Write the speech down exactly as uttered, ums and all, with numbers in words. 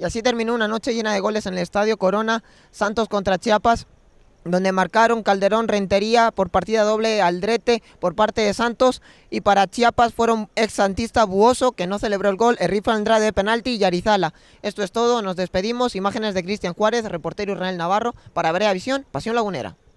Y así terminó una noche llena de goles en el Estadio Corona, Santos contra Chiapas, donde marcaron Calderón, Rentería por partida doble, Aldrete por parte de Santos, y para Chiapas fueron ex santista Buoso, que no celebró el gol, Errifa Andrade de penalti y Arizala. Esto es todo, nos despedimos, imágenes de Cristian Juárez, reportero Israel Navarro, para Brea Visión, Pasión Lagunera.